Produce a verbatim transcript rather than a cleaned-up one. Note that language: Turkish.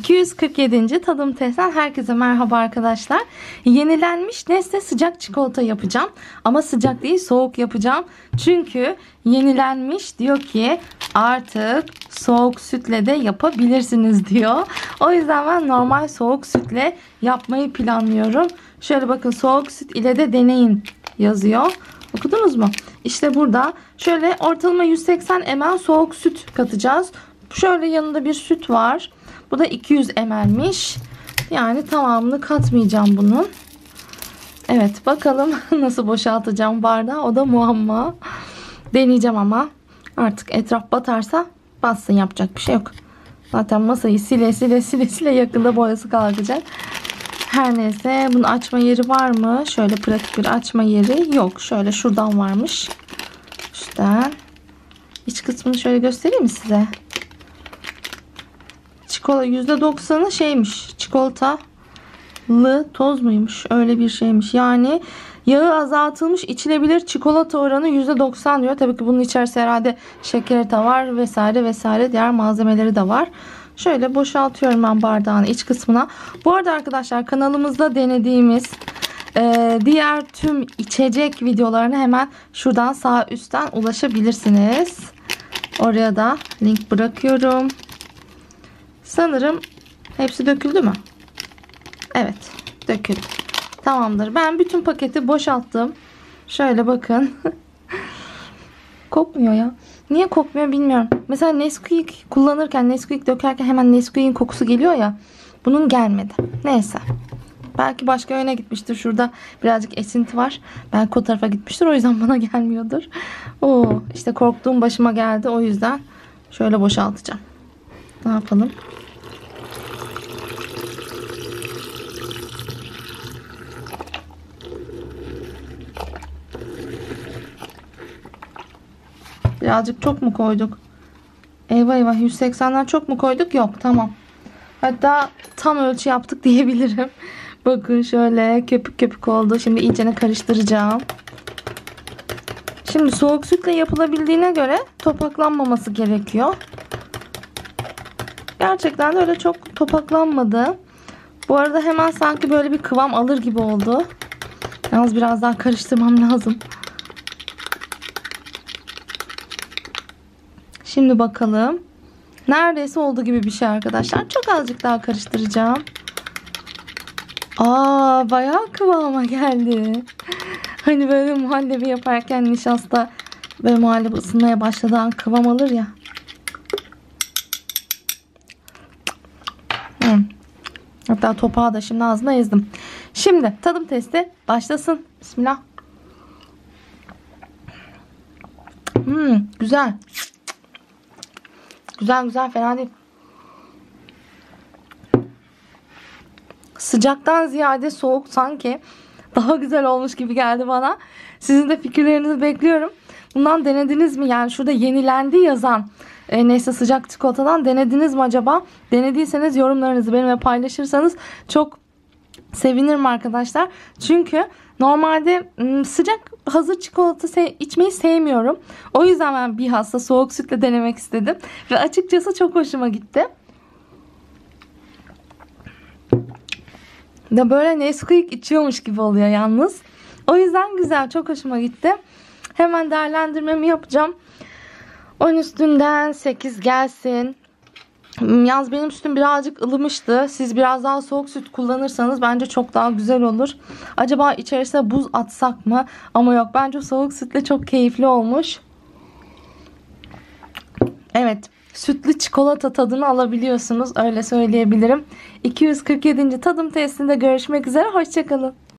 iki yüz kırk yedinci tadım testten herkese merhaba arkadaşlar. Yenilenmiş Nestle sıcak çikolata yapacağım. Ama sıcak değil, soğuk yapacağım. Çünkü yenilenmiş diyor ki artık soğuk sütle de yapabilirsiniz diyor. O yüzden ben normal soğuk sütle yapmayı planlıyorum. Şöyle bakın, soğuk süt ile de deneyin yazıyor. Okudunuz mu? İşte burada şöyle ortalama yüz seksen mililitre soğuk süt katacağız. Şöyle yanında bir süt var. Bu da iki yüz mililitre'miş. Yani tamamını katmayacağım bunun. Evet, bakalım nasıl boşaltacağım bardağı. O da muamma. Deneyeceğim ama. Artık etraf batarsa bassın, yapacak bir şey yok. Zaten masayı sile sile sile sile yakında boyası kalkacak. Her neyse, bunun açma yeri var mı? Şöyle pratik bir açma yeri yok. Şöyle şuradan varmış. Üstten. İç kısmını şöyle göstereyim mi size? Çikolata yüzde doksanı şeymiş. Çikolatalı toz muymuş? Öyle bir şeymiş. Yani yağı azaltılmış içilebilir çikolata oranı yüzde doksan diyor. Tabii ki bunun içerisinde herhalde şekeri de var vesaire vesaire, diğer malzemeleri de var. Şöyle boşaltıyorum ben bardağın iç kısmına. Bu arada arkadaşlar, kanalımızda denediğimiz e, diğer tüm içecek videolarına hemen şuradan sağ üstten ulaşabilirsiniz. Oraya da link bırakıyorum. Sanırım hepsi döküldü mü? Evet, döküldü. Tamamdır. Ben bütün paketi boşalttım. Şöyle bakın. Kokmuyor ya. Niye kokmuyor bilmiyorum. Mesela Nesquik kullanırken, Nesquik dökerken hemen Nesquik'in kokusu geliyor ya. Bunun gelmedi. Neyse. Belki başka yöne gitmiştir. Şurada birazcık esinti var. Belki o tarafa gitmiştir. O yüzden bana gelmiyordur. Oo, işte korktuğum başıma geldi. O yüzden şöyle boşaltacağım. Ne yapalım? Birazcık çok mu koyduk? Eyvah eyvah, yüz seksenden çok mu koyduk? Yok, tamam. Hatta tam ölçü yaptık diyebilirim. Bakın şöyle köpük köpük oldu. Şimdi iyicene karıştıracağım. Şimdi soğuk sütle yapılabildiğine göre topaklanmaması gerekiyor. Gerçekten de öyle çok topaklanmadı. Bu arada hemen sanki böyle bir kıvam alır gibi oldu. Yalnız biraz daha karıştırmam lazım. Şimdi bakalım. Neredeyse olduğu gibi bir şey arkadaşlar. Çok azıcık daha karıştıracağım. Aa, bayağı kıvama geldi. Hani böyle muhallebi yaparken nişasta böyle muhallebi ısınmaya başladığı an kıvam alır ya. Hmm. Hatta topağı da şimdi ağzına ezdim. Şimdi tadım testi başlasın. Bismillah. Hmm, güzel. Güzel güzel, fena değil. Sıcaktan ziyade soğuk sanki daha güzel olmuş gibi geldi bana. Sizin de fikirlerinizi bekliyorum. Bundan denediniz mi? Yani şurada yenilendi yazan e, neyse sıcak çikolatadan denediniz mi acaba? Denediyseniz yorumlarınızı benimle paylaşırsanız çok sevinirim arkadaşlar. Çünkü normalde sıcak hazır çikolata se içmeyi sevmiyorum. O yüzden ben bir hasta soğuk sütle denemek istedim. Ve açıkçası çok hoşuma gitti. Da böyle Nesquik içiyormuş gibi oluyor yalnız. O yüzden güzel, çok hoşuma gitti. Hemen değerlendirmemi yapacağım. on üstünden sekiz gelsin. Yalnız benim sütüm birazcık ılımıştı. Siz biraz daha soğuk süt kullanırsanız bence çok daha güzel olur. Acaba içerisine buz atsak mı? Ama yok, bence soğuk sütle çok keyifli olmuş. Evet, sütlü çikolata tadını alabiliyorsunuz. Öyle söyleyebilirim. iki yüz kırk yedinci tadım testinde görüşmek üzere. Hoşçakalın.